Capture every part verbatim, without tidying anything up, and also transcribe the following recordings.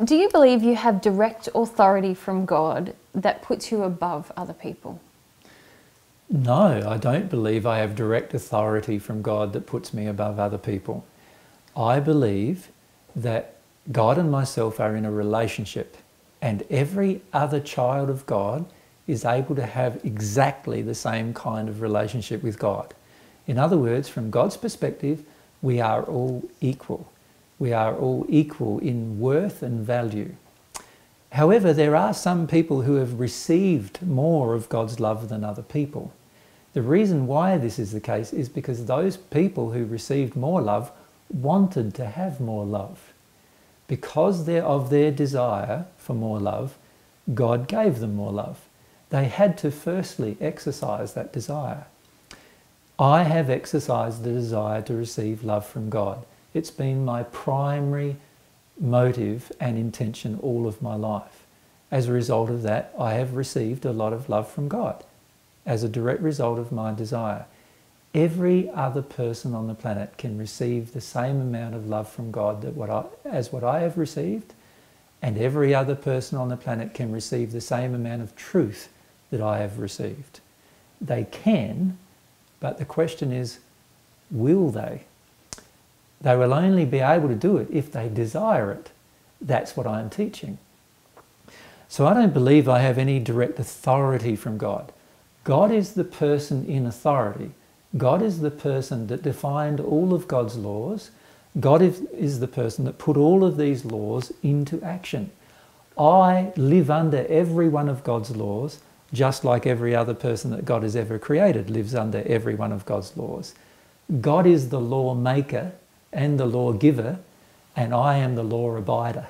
Do you believe you have direct authority from God that puts you above other people? No, I don't believe I have direct authority from God that puts me above other people. I believe that God and myself are in a relationship, and every other child of God is able to have exactly the same kind of relationship with God. In other words, from God's perspective, we are all equal. We are all equal in worth and value. However, there are some people who have received more of God's love than other people. The reason why this is the case is because those people who received more love wanted to have more love. Because they're of their desire for more love, God gave them more love. They had to firstly exercise that desire. I have exercised the desire to receive love from God. It's been my primary motive and intention all of my life. As a result of that, I have received a lot of love from God as a direct result of my desire. Every other person on the planet can receive the same amount of love from God that what I, as what I have received, and every other person on the planet can receive the same amount of truth that I have received. They can, but the question is, will they? They will only be able to do it if they desire it. That's what I'm teaching. So I don't believe I have any direct authority from God. God is the person in authority. God is the person that defined all of God's laws. God is, is the person that put all of these laws into action. I live under every one of God's laws, just like every other person that God has ever created lives under every one of God's laws. God is the law maker and the lawgiver, and I am the law abider.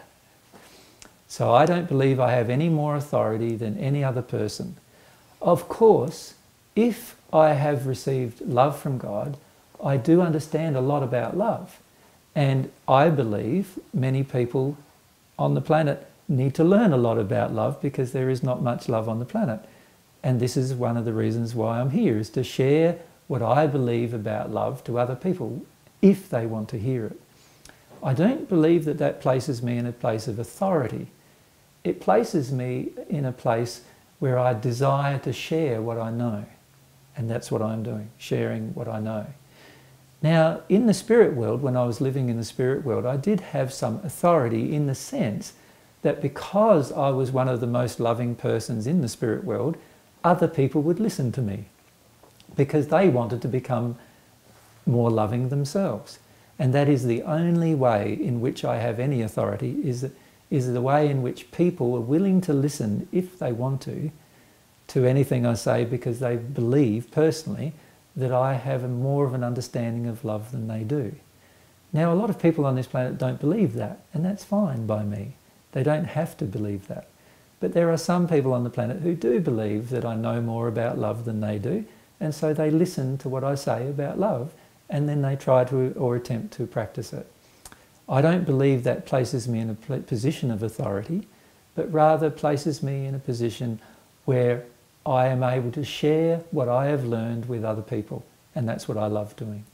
So I don't believe I have any more authority than any other person. Of course, if I have received love from God, I do understand a lot about love. And I believe many people on the planet need to learn a lot about love because there is not much love on the planet. And this is one of the reasons why I'm here, is to share what I believe about love to other people, if they want to hear it. I don't believe that that places me in a place of authority. It places me in a place where I desire to share what I know. And that's what I'm doing, sharing what I know. Now, in the spirit world, when I was living in the spirit world, I did have some authority in the sense that because I was one of the most loving persons in the spirit world, other people would listen to me because they wanted to become more loving themselves. And that is the only way in which I have any authority, is, is the way in which people are willing to listen, if they want to, to anything I say, because they believe personally that I have a more of an understanding of love than they do. Now, a lot of people on this planet don't believe that, and that's fine by me. They don't have to believe that. But there are some people on the planet who do believe that I know more about love than they do, and so they listen to what I say about love, and then they try to or attempt to practice it. I don't believe that places me in a position of authority, but rather places me in a position where I am able to share what I have learned with other people, and that's what I love doing.